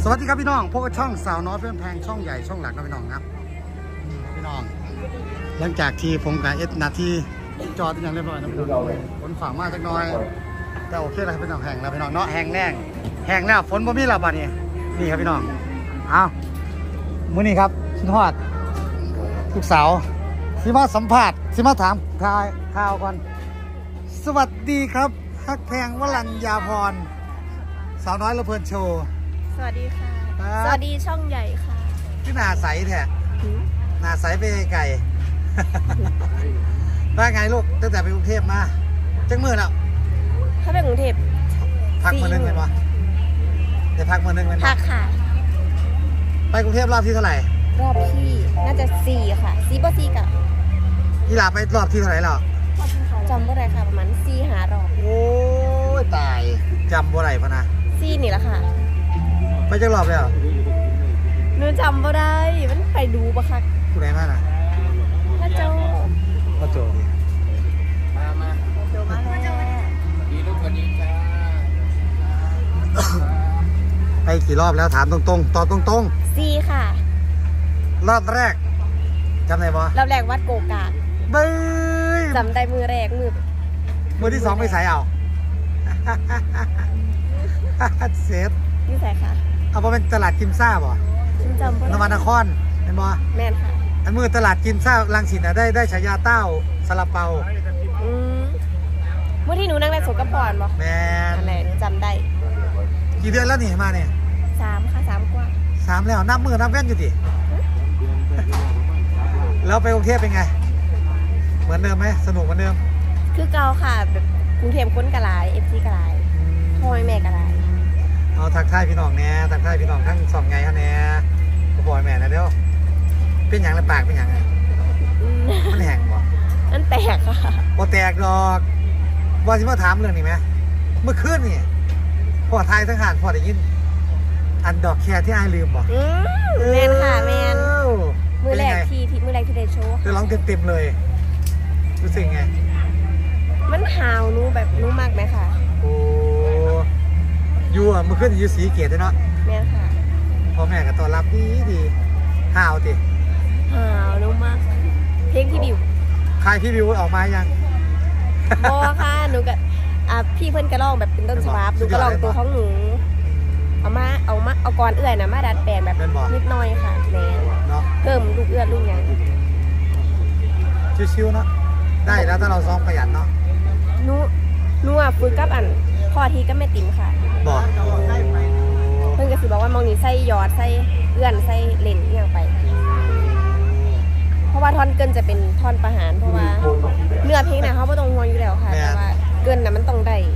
สวัสดีครับพี่น้องพวกช่องสาวน้อยเพื่อนแพงช่องใหญ่ช่องหลักนะพี่น้องครับพี่น้องหลังจากที่ผมกับเอสนาทีจอดอย่างเรียบร้อยนะพี่น้องฝนฝั่งมากสักน้อยแต่โอเคแล้วพี่น้องแห้งแล้วพี่น้องเนาะแห้งแล้วฝนบ่มีแล้วป่ะนี่นี่ครับพี่น้องเอามื้อนี้ครับชินฮอดทุกสาวสิมาสัมภาษณ์สิมาถามข่าวก่อนสวัสดีครับฮักแพงวรัญญาพรสาวน้อยละเพลินโชว์สวัสดีค่ะสวัสดีช่องใหญ่ค่ะที่หน้าใสแท้หน้าใสไปไก่ว่าไงลูกตั้งแต่ไปกรุงเทพมาจังมือแล้วถ้าไปกรุงเทพพักมานึงเป็นวะเดี๋ยวพักมานึงเป็นพักค่ะไปกรุงเทพรอบที่เท่าไหร่รอบที่น่าจะ4ค่ะ4บ่4กับยี่หลาไปรอบที่เท่าไหร่หรอจำบ่ได้ค่ะประมาณ4-5 รอบโอ้ยตายจำบ่ได้พะนะ 4นี่แหละค่ะไปจังรอบแล้วหนูจำบ่ได้มันไปดูปะคะผู้ใดมาน่ะพ่อโจพ่อโจดิมาพ่อโจมาแล้วดีลูกคนนี้จ้าไปกี่รอบแล้วถามตรงๆตอบตรงๆ4ค่ะรอบแรกจำได้ปะรอบแรกวัดโกกาบึ้ยจำได้มือแรกมือที่2ไปใส่เอาเซฟนี่ใส่ค่ะเอาไปเป็นตลาดกิมซ่าบ่จำนวนนครเป็นบ่แม่นค่ะอันมือตลาดกิมซ่ารังสิตน่ะได้ฉายาเต้าซาลาเปาเมื่อที่หนูนั่งในสวนกระป๋อนบ่แม่อะไรหนูจำได้กี่เดือนแล้วนี่มาเนี่ย 3ค่ะ3กว่า 3แล้วนับมือนับเว้นอยู่ดิแล้วไปกรุงเทพเป็นไงเหมือนเดิมไหมสนุกเหมือนเดิมคือเก่าค่ะแบบกรุงเทพคนกะหลายFCกะหลายพ่อแม่กะหลายเอาทักทายพี่น้องแน่ทักทายพี่น้องทั้งสองไงฮะแน่พ่อแม่นะเดี๋ยวเป็นอย่างไรปากเป็นอย่างไรมันแห้งบ่มันแตกค่ะบ่แตกดอกว่าสิมาถามเรื่องนี้ไหมเมื่อคืนนี่พ่อไทยทั้งหานพ่อได้ยินอันดอกแคร์ที่ไอ้ลืมบ่แมนค่ะแมนมือแรกที่ได้โชว์คือร้องเต็มเลยรู้สึกไงมันหาวนู้แบบนู้มากไหมค่ะโอ้ยูอ่ะเมื่อคืนยูสีเกียรติเนาะแม่ค่ะพ่อแม่ก็ต้อนรับดีหาวติหาวนู้มากเพลงพี่บิวใครพี่บิวออกมายังบอค่ะหนูกับพี่เพิ่นกระลองแบบเป็นต้นฉบับหนูกระลองตัวของหนูเอาก่อนเอื้อยนะมาดัดแปลงแบบนิดหน่อยค่ะแม่เพิ่มลูกเอื้อลูกอย่างชิวๆเนาะได้แล้วถ้าเราซ้อมขยันเนาะหนูฝึกกับพ่อทีก็ไม่ติ๋มค่ะบอกเพิ่นก็สิบอกว่ามองนี่ใส่ยอดใส่เอื้อนใส่เล่นอย่างไปเพราะว่าท่อนเกินจะเป็นท่อนประหารเพราะว่าเนื้อเพลงน่ะเขาไม่ต้องห่วงอยู่แล้วค่ะแต่ว่าเกินน่ะมันต้องได้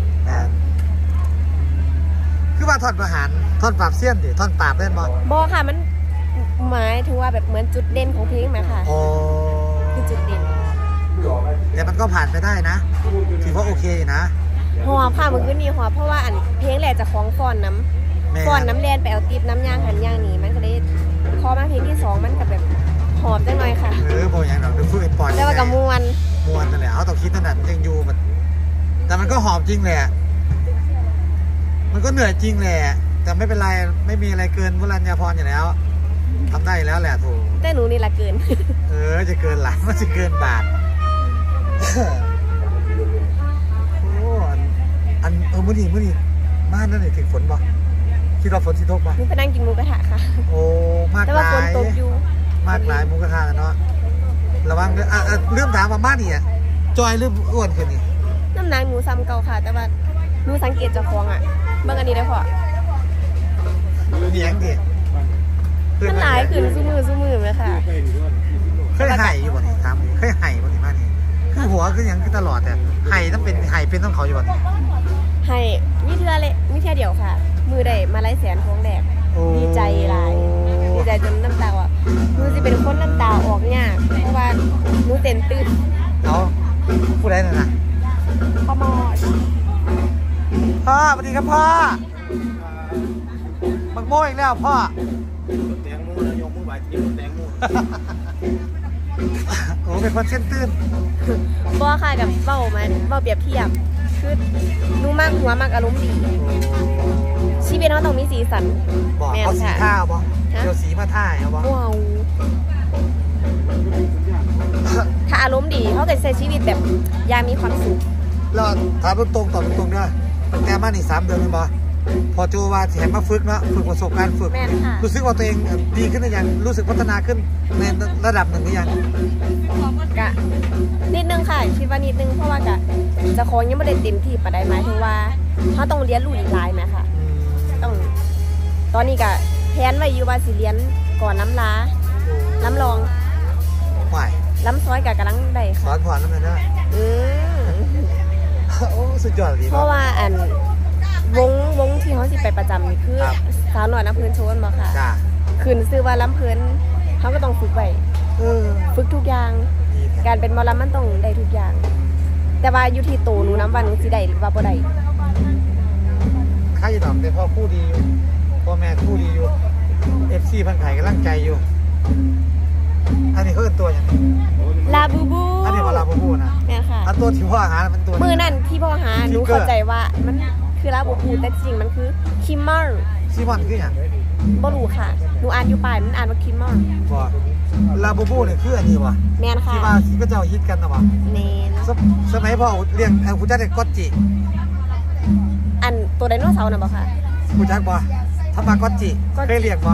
คือว่าท่อนประหารท่อนปราบเสี้ยนดิท่อนปราบเล่นบอค่ะมันหมายถึงว่าแบบเหมือนจุดเด่นของเพลงไหมค่ะคือจุดเด่นแต่มันก็ผ่านไปได้นะถือว่าโอเคนะหอบค่ะมันก็มีหอบเพราะว่าเพลงแหละจะคล้องฟอนน้ำแลนไปเอาตีบน้ำย่างหันย่างนี่มันก็ได้พอมาเพลงที่2มันกับแบบหอบได้หน่อยค่ะพออย่างเราดูฟื้นปล่อยแล้วกับมวนนั่นแหละเขาต้องคิดนั่นแหละยังอยู่แต่มันก็หอบจริงแหละมันก็เหนื่อยจริงแหละแต่ไม่เป็นไรไม่มีอะไรเกินวรัญญาพรอยู่แล้วทำได้แล้วแหละถูกแต่หนูนี่ละเกินจะเกินหลังมันจะเกินบาทโอ้มื้อนี้บ้านนั่นนี่ถึงฝนบ่คิดว่าฝนสิตกบ่หนูไปนั่งกินหมูกระทะค่ะโอ้มากหลายแต่ว่าฝนตกอยู่มากหลายหมูกระทะเนาะระวังเรื่องถามมาบ้านนี่จอยหรืออ้วนขึ้นนี่น้ำหนักหนูซ้ำเก่าค่ะแต่ว่าหนูสังเกตจากฟองเมื่อกันนี้ได้พอเลี้ยงดิมันหลายขึ้นสู้มือเลยค่ะเคยไห่อยู่บ่นี่ถามเคยไห่บ่นี่มานี่คือหัวคืออย่างคือตลอดแต่ไห่ต้องเป็นไห่เป็นต้องเขาอยู่บ่นี่ไห่มีเทื่อเดียวค่ะมือได้มาไล่แสนของแดกดีใจหลายดีใจจนน้ำตาหนูจะเป็นคนน้ำตาออกเนี่ยเพราะว่าหนูเต้นตื่นเขาพูดได้นะพ่อมอดพ่อสวัสดีครับพ่อบักโม่อีกแล้วพ่อแตงโมแล้วยกมือไหวที่แตงโมโอ้เป็นคนเส้นตื้นบ่ค่ะกับเบ้าเปรียบเทียบคือหนูมากหัวมากอารมณ์ดีชีวิตเราต้องมีสีสันบอกแม่นเอาสีค่ะท่าบ่ฮะเดี๋ยวสีมาท่าเอาบ่ว้าวถ้าอารมณ์ดีเขาก็ใช้ชีวิตแบบอยางมีความสุขแล้วถามตรงๆตอบตรงๆเด้อตั้งแต่มานี่3 เดือนเลยบ่พอโจว่าแถมมาฝึกเนาะฝึกประสบการณ์ฝึกแม่นค่ะรู้สึกว่าตัวเองดีขึ้นหรือยังรู้สึกพัฒนาขึ้นในระดับหนึ่งหรือยังกะนิดนึงค่ะคิดว่านิดนึงเพราะว่ากะจะคงยังไม่ได้เต็มที่ปานใดหมายถึงว่าเขาต้องเรียนรู้อีกหลายไหมค่ะต้องตอนนี้กะแพนไว้อยู่ว่าสิเรียนก่อนน้ำลาน้ำรองไหวล้ำซอยกะกำลังได้สอค่ะนผ่อนแล้วมันเด้ออืมโอ้สุดยอดดีเพราะว่าอันวงที่เขาสิไปประจำนี่คือครับสาวหน่อยน้ำเพลินโชนมาค่ะจ้าคืนซื้อว่าล้ำเพลินเขาก็ต้องฝึกไว้เออฝึกทุกอย่างดีแท้การเป็นหมอลำมันต้องได้ทุกอย่าง แต่ว่าอยู่ที่โตหนูน้ำวันหนูสิได้หรือว่าบ่ได้ค่าอยู่ดอกแต่พ่อคู่ดีอยู่พ่อแม่คู่ดีอยู่ FC พันไข่กำลังใจอยู่อันนี้เขาเป็นตัวอย่างนี้ลาบูบูอันนี้ว่าลาบูบูนะแม่ค่ะอันตัวที่พ่อหามันตัวมือนั่นที่พ่อหาหนูเข้าใจว่ามันคือลาบูบูแต่จริงมันคือคิมเมอร์ซีมอนคืออย่างบ่รู้ค่ะหนูอ่านอยู่ป้ายมันอ่านว่าคิมเมอร์บ่ลาบูบูเนี่ยคืออันนี้วะแม่นค่ะที่ว่าที่ก็เจ้าฮิตกันนะวะแม่นสมัยพ่อเลี้ยงคุณจักรเด็กก็จิอันตัวไดโนเสาร์น่ะบ่ค่ะคุณจักรบ่ทำมาก็จิเคยเลี้ยงบ่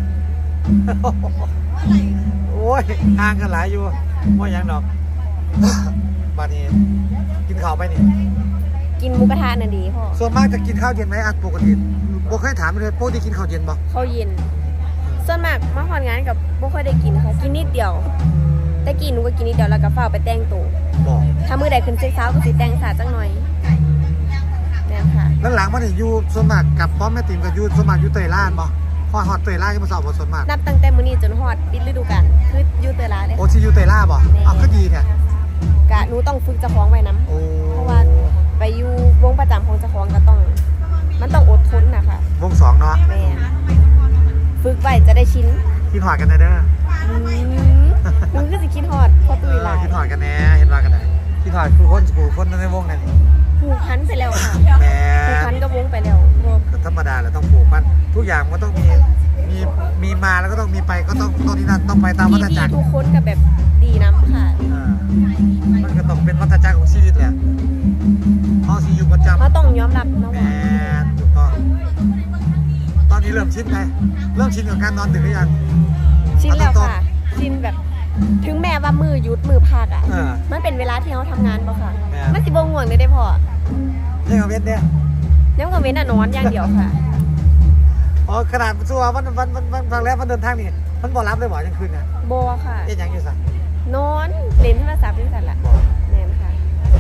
โอ้ยห่างกันหลายอยู่ว่าอย่างดอก บัดนี้กินข้าวไปนี่กินหมูกระทะน่ะดีพ่อส่วนมากจะกินข้าวเย็นไหมปกติบ่เคยถามเลยปกติกินข้าวเย็นบ่ข้าวเย็นส่วนมากมาฮอดงานกับบ่ค่อยได้กินค่ะกินนิดเดียว แต่กินหนูก็กินนิดเดียวแล้วก็เฝ้าไปแต่งตัวบอกถ้ามื้อใดขึ้นเช้าก็สิแต่งสาจังหน่อยแม่นค่ะแล้วหลังมานี่อยู่ส่วนมากกับป้อมแม่ติ๋มกับอยู่ส่วนมากอยู่เตยล้านบ่พอฮอดเตยล้านก็มาสอบบ่ส่วนมากนับตั้งแต่มื้อนี้จนฮอดปิดฤดูกาลคืออยู่เตอร้านเลยโอ้ที่อยู่เตยล้าบ่อ้าวก็ดีแท้กะหนูต้องฝึกเจ้าของไว้นํโอ้เพราะว่าไปอยู่วงประจำของเจ้าของก็ต้อง มันต้องอดทนนะคะวงสองเนาะแม่ฝึกไว้จะได้ชินคิดหอดกันได้เด้อหนูก็สิคิดฮอดพอตุยหลายคิดหอดกันแน่เห็นว่ากันได้คิดหอดคือคนในวงนั่นนี่ผูกพันไปแล้วค่ะแหมผูกพันกับวงไปแล้วก็ธรรมดาแหละต้องผูกมันทุกอย่างมันต้องมีมาแล้วก็ต้องมีไปก็ต้องที่นั่นต้องไปตามวัฏพี่จักรๆทุกคนกับแบบดีน้ำค่ะมันก็ต้องเป็นวัฏจักรของชีวิตแหละเขาสิอยู่ประจำเขาต้องยอมรับนะแหมว่าถูกต้องตอนนี้เริ่มชินไหมเริ่มชินกับการนอนดึกหรือยังชินแล้วค่ะชินแบบถึงแม้ว่ามือหยุดมือพักอ่ะ มันเป็นเวลาที่เขาทำงานป่ะค่ะแม่มันสิบง่วงเลยได้พอยังกับเว้นเนี่ยน้ำกับเว้นอ่ะนอนอย่างเดียวค่ะอ๋อขนาดชัววันฟังแล้วมันเดินทางนี่มันบ่รับเลยบ่ยังคืนเนี่ยโบค่ะเอ๊ะยังอยู่สักนอนเล่นโทรศัพท์นี่สั่นละบ่แน่นค่ะ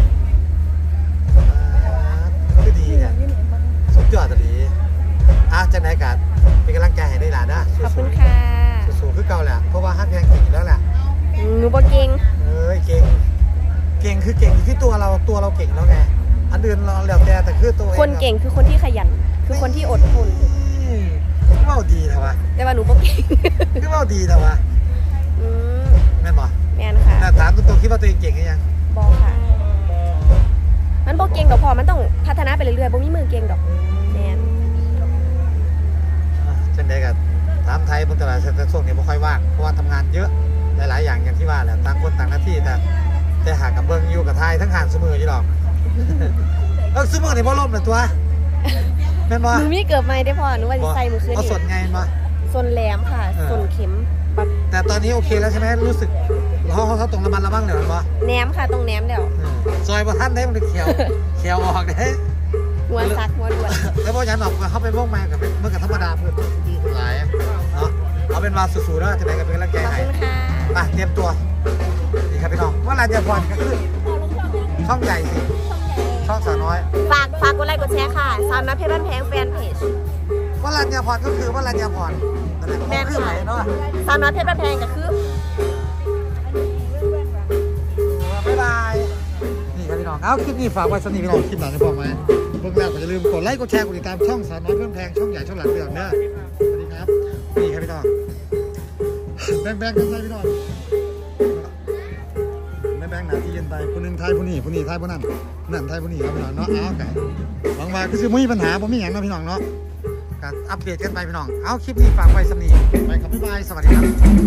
ก็ดีเนี่ยสุดยอดตดีจังไหนกันเป็นกำลังใจให้ได้หลานนะขอบคุณค่ะสู้ๆคือเก่าแหละเพราะว่าฮักแพงเก่งอยู่แล้วแหละหนูบ่เก่งเอ้ยเก่งคือเก่งอยู่ที่ตัวเราเก่งแล้วไงอันอื่นเราแล้วแต่คือตัวเองคนเก่งคือคนที่ขยัน คือคนที่อดทนเมาดีนะวะแต่ว่าหนูบ่เก่งคือเมาดีนะวะอืมแม่นบ่แม่นค่ะแต่ถามตรงๆคิดว่าตัวเองเก่งหรือยังบ่ค่ะ มันบ่เก่งดอกพอมันต้องพัฒนาไปเรื่อยๆบ่มีมือเก่งดอกแม่นจังใดกันถามไทยบนตลาดแต่ช่วงนี้ไม่ค่อยว่างเพราะว่าทำงานเยอะหลายๆอย่างอย่างที่ว่าแหละต่างคนต่างหน้าที่แต่หากับเบิ้งอยู่กับไทยทั้งหานเสมออยู่หรอกเสมอในบ่ล่มเลยตัวแม่นบ่หนูมีเกือบไม่ได้พอหนูว่าสิใส่มือคืนเอาสดไงมาส่วนแหลมค่ะส่วนเข็มแบบแต่ตอนนี้โอเคแล้วใช่ไหมรู้สึกเขาตรงระมันระบ้างเลยมั้ยแหนมค่ะตรงแหนมแล้วซอยประทันได้มันเขียวออกได้หัวซักหัวด่วนแล้วพอยันออกเขาไปม่วงมากับเมื่อกับธรรมดาเพื่อนดีหลายเนาะเอาเป็นว่าสู้ๆแล้วจะไปกันเป็นกำลังใจขอบให้คุณค่ะไปเตรียมตัวนี่ครับพี่น้องว่าราชพรก็คือช่องใหญ่สิช่องสาวน้อยฝากกดไลค์กดแชร์ค่ะสาวน้อยเพชรบ้านแพงแฟนเพจว่าราชพรก็คือว่าราชพรนั่นแหละแม่นคือไหนค่ะเนาะสาวน้อยเพชรบ้านแพงก็คือบ๊ายบายนี่ครับพี่น้องเอาคลิปนี้ฝากไว้สนิทพี่น้องคลิปหลังได้พอไหมเพิ่งแรกอย่าลืมกดไลค์กดแชร์กดติดตามช่องสาวน้อยเพื่อนแพงช่องใหญ่ช่องหลังเรื่องเด้อสวัสดีครับนี่ครับพี่น้องแบ่งกันไปพี่น้องไม่แบ่งหน้าที่กันไปคนหนึ่งไทยผู้นี้ไทยผู้นั้นนั่นไทยผู้นี้ครับพี่น้องเนาะเอาไก่หวังว่าก็คือไม่มีปัญหาผมไม่อย่างนะพี่น้องเนาะก็อัปเดตกันไปพี่น้องเอาคลิปนี้ฝากไว้สำนีไปครับบ๊ายบายสวัสดีครับ